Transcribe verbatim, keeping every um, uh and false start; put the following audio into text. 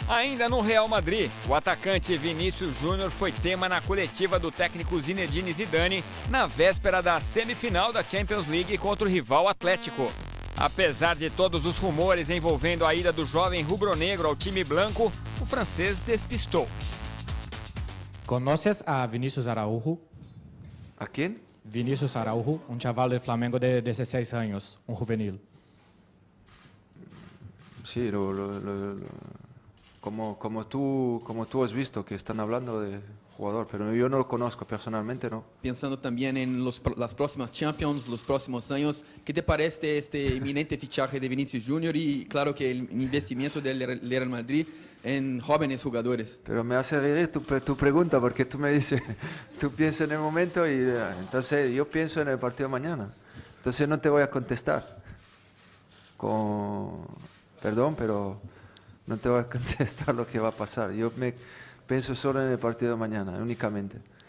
Ainda no Real Madrid, o atacante Vinícius Júnior foi tema na coletiva do técnico Zinedine Zidane na véspera da semifinal da Champions League contra o rival Atlético. Apesar de todos os rumores envolvendo a ida do jovem rubro-negro ao time branco, o francês despistou. ¿Conoces a Vinícius Araújo? ¿A quién? Vinícius Araújo, un chaval de Flamengo de dieciséis años, un juvenil. Sí, lo, lo, lo, lo, como, como, tú, como tú has visto que están hablando de jugador, pero yo no lo conozco personalmente, ¿no? Pensando también en los, las próximas Champions, los próximos años, ¿qué te parece este inminente fichaje de Vinícius Júnior y claro que el investimiento del Real Madrid en jóvenes jugadores? Pero me hace reír tu, tu pregunta, porque tú me dices, tú piensas en el momento y entonces yo pienso en el partido de mañana. Entonces no te voy a contestar. Con, perdón, pero no te voy a contestar lo que va a pasar. Yo me pienso solo en el partido de mañana, únicamente.